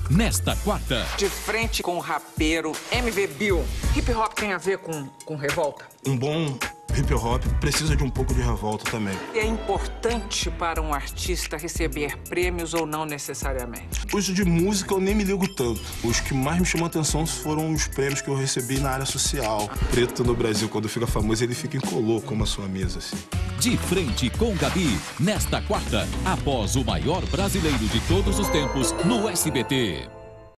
nesta quarta. De frente com o rapeiro MV Bill. Hip hop tem a ver com revolta? Um bom hip hop precisa de um pouco de revolta também. É importante para um artista receber prêmios ou não necessariamente? Os de música eu nem me ligo tanto. Os que mais me chamam a atenção foram os prêmios que eu recebi na área social. Preto no Brasil, quando fica famoso, ele fica incolor como a sua mesa, assim. De frente com Gabi, nesta quarta, após o maior brasileiro de todos os tempos no SBT.